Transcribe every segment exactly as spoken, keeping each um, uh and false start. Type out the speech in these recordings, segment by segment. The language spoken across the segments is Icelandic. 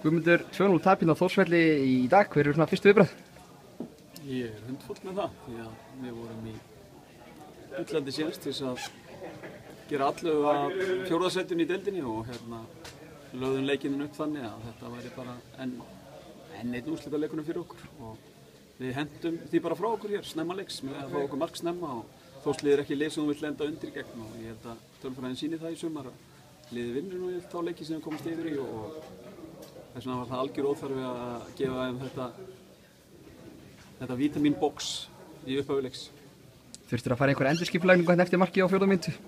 Guðmundur, tvö núll tap hérna á Þórsvelli í dag, hver eru svona fyrstu viðbrögð? Ég er hundfúll með það, því að við vorum í bullandi séns til þess að gera allu að fjórðasettinu í deildinni og hérna lögðum leikinn upp þannig að þetta væri bara enn en einn úrslitaleikunum fyrir okkur og við hendum því bara frá okkur hér, snemma leiks, með að fá okkur mark snemma og Þórsliðið er ekki lið sem þú vill lenda undir gegn og ég held að tölfræðin sýni það í sumar að liðið vinnur nú í þá leiki sem við komast yfir í og þess vegna var það algjör óþarfi að gefa þeim þetta þetta vítamínbox í upphafi leiks. Þurftir að fara einhver endurskipulagningu hérna eftir markið á fjórðu mínútu?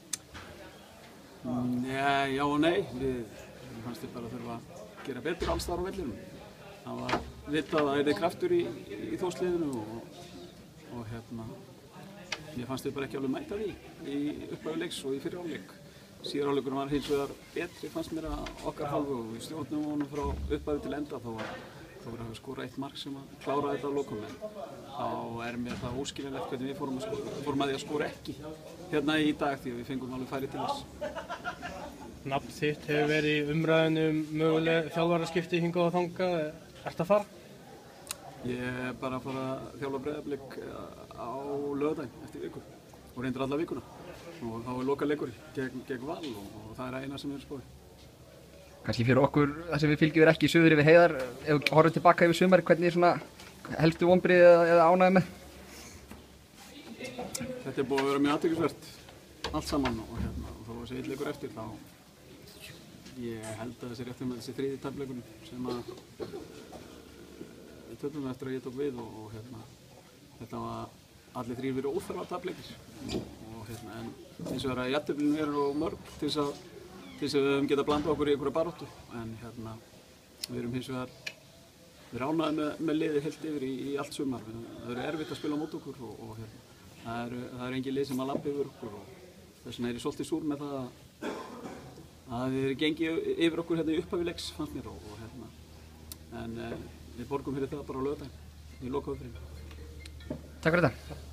Já, já og nei, við fannst við bara að þurfa að gera betur alls þar á vellinum. Það var vitað að það yrði kraftur í, í Þórsliðinu og, og hérna, mér fannst við bara ekki alveg mæta því í upphafi leiks og í fyrri hálfleik. Síðari hálfleikurinn var hins vegar betri fannst mér að okkar hálfu og við stjórnum honum frá upphafi til enda þó að þá voru að skora eitt mark sem að klára þetta á lokum en þá er mér það óskiljanlegt hvernig við fórum að, skora, fórum að því að skora ekki hérna í dag því að við fengum alveg færi til þess. Nafn þitt hefur verið í umræðinu um möguleg þjálfaraskipti hingað og þangað. Ertu að fara? Ég er bara að fara að þjálfa Breiðablik á laugardaginn eftir viku og reyndir alla vikuna og þá er lokaleikurinn gegn, gegn Val og, og það er eina sem við erum spóið. Kannski fyrir okkur, það sem við fylgjum ekki suður yfir heiðar, ef við horfum tilbaka yfir sumar, hvernig er svona helstu vonbrigði eða, eða ánægði með? Þetta er búið að vera mjög athyglisvert allt saman og, hérna, og þó að þessi einn leikur eftir þá ég held að þessi réttum með þessi þriði tapleikurinn sem að við töfum eftir að ég tók við og, og hérna, þetta var allir þrír verið óþarfa tapleikir og hérna, en eins og það er að jafnteflin eru mörg til þess að til þess að við höfum getað blandað okkur í einhverja baráttu en hérna, við erum hins vegar við erum ánægðir með, með liðið heilt yfir í, í allt sumar. Það eru erfitt að spila á móti okkur og, og hérna, það eru það er engin lið sem að labba yfir okkur og þess vegna er ég svolítið súr með það að, að við erum gengið yfir okkur hérna í upphafi leiks fannst mér og, og hérna, en eh, við borgum fyrir það bara á laugardaginn í lokaumferðinni. Takk fyrir þetta.